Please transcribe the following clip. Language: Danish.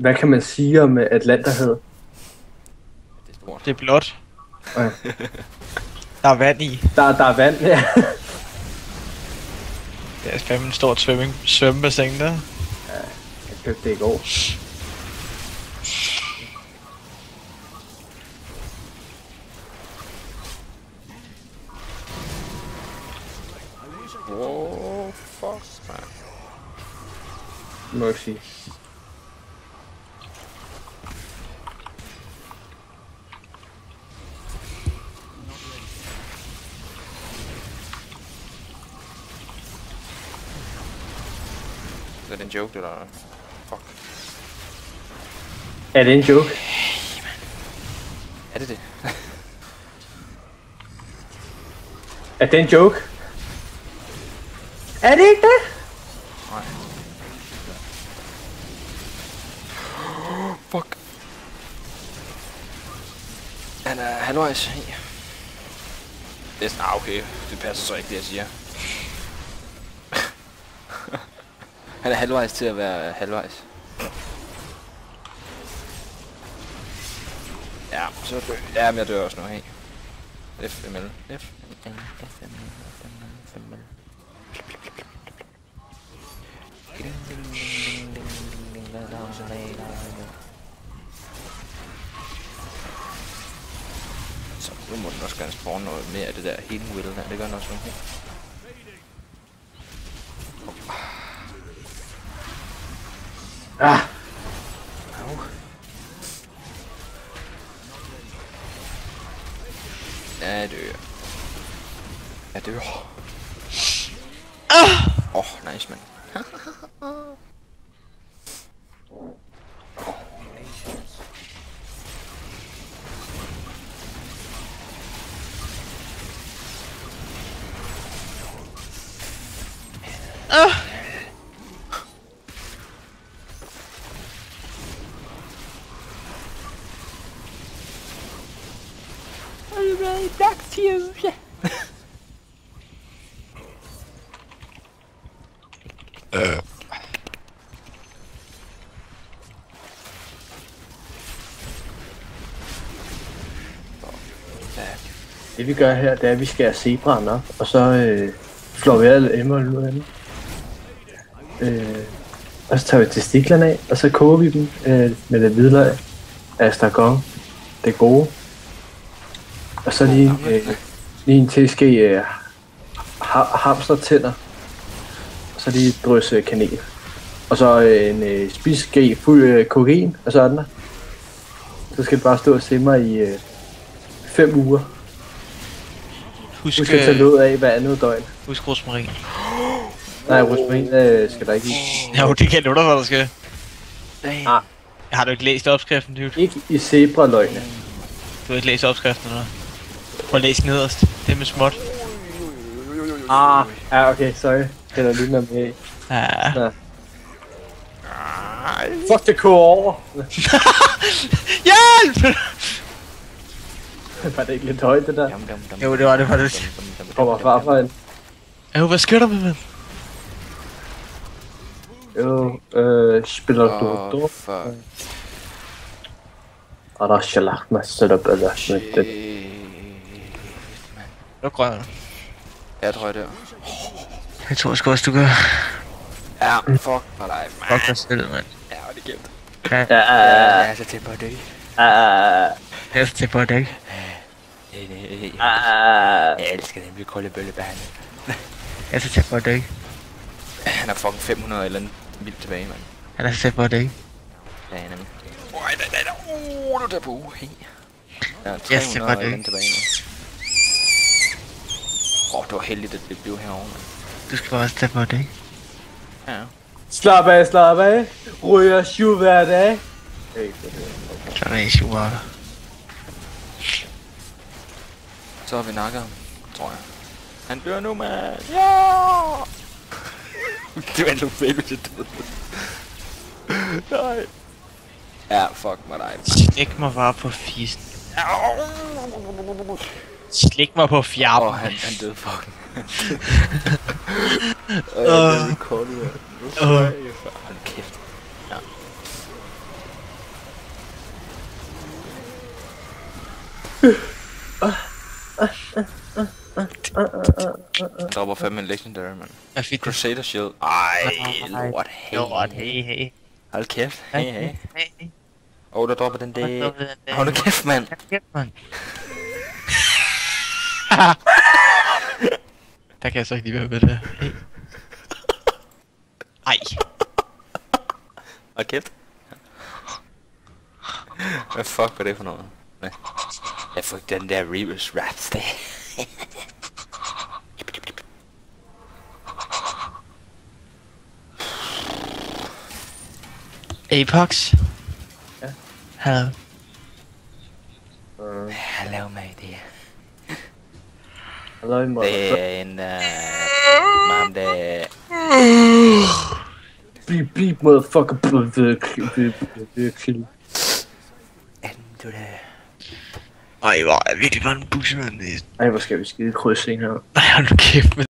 Hvad kan man sige om Atlanterhavet? Det er stort. Det er blåt. Okay. Der er vand i. Der er vand, ja. Det er fandme en stort svømmebassin der. Jeg købte det i går. Wow, fuck, man. Må jeg sige. Er det en joke, eller? Fuck. Er det en joke? Er det det? Er det en joke? Er det ikke det? Nej. Fuck. Han er halvvejs. Det er sådan, okay. Det passer så ikke, det jeg siger. Han er halvvejs til at være halvvejs. Ja, så dør. Ja, men jeg dør også nu, hey. FML. FML. Så nu må den også gerne spawne noget mere af det der healing will der. Det gør den også nu. Ah. Au. Ja, jeg dør. Jeg dør. Nice, man. Det vi gør her, det er, at vi skærer zebraen op, og så slår vi alle emerald ud af dem. Og så tager vi testiklerne af, og så koger vi dem med det hvidløg af astragon, det gode. Og så lige en teske hamstertænder, og så lige et drys kanel. Og så en spiseske fuld kokain og sådan der. Så skal det bare stå og simre i 5 uger. Husk at tage låd af hver andet døgn. Husk rosmarin. Nej, rosmarin skal der ikke i. Jo, det kan jeg love dig, hvad der skal. Ah. Har du ikke læst opskriften, dude? Ikke i zebraløgne. Du har ikke læst opskriften, eller? Prøv at læse nederst. Det med småt. Ja, okay, sorry. Det er lige noget med. Ja. Fuck, det koger over. Hjælp! Var det ikke lidt højt, det der? Jo, det var det faktisk. Kommer farfar ind. Jo, hvad sker der med mig? Jo, spiller du? Fuck. Og der er sjalagt mig setup eller sådan det. Du er grøn. Jeg tror, jeg dør. Jeg tror sgu også, du gør. Ja, fuck for dig, man. Fuck dig selv, mand. Ja, det er gemt. Ja, Jeg er så tæt på at dø. Jeg er så tæt på dig. Jeg elsker den blive krøllebøllebærne. Jeg er så tæt på dig. Han er fucking 500 eller andet vildt tilbage, mand. Han er så tæt på dig. Ja, nemlig. Du er der på. Hey. Jeg er Yes, det 300 var eller det. andet tilbage nu. Det var heldigt, at det blev herovre, mand. Du skal også tæt på dig. Ja. Slap af. Ryger 7 hver dag. Så er det super. Så har vi nakket ham, tror jeg. Han dør nu, mand. Ja! Det var en baby til død. Nej. Ja, fuck mig dig. Slik mig bare på fisen. Slik mig på fjerpen. Han døde fucking. Åh. Det er recordet, mand. Hold kæft. Ja. Dropper fandme en legendary, mand. Hvad fik du? Crusader Shield. Ej, lort, hey. Lort, hey. Hold kæft, hey. Hey. Der dropper den der. Hold da. Hold da kæft, mand. Kæft, mand. Der kan jeg så ikke lige være med det. Hey. Ej. Hold kæft. Hvad fuck var det for noget? Nej. Jeg fik den der Reavers Raps der. Apex? Ja? Hallo. Hello, mate. Halløj, mor. Det er en mom der. Beep, motherfucker. Du der. Ej, hvor er virkelig bare en busse, mand. Ej, hvor skal vi skide krydse en her. Ej, hold nu kæft,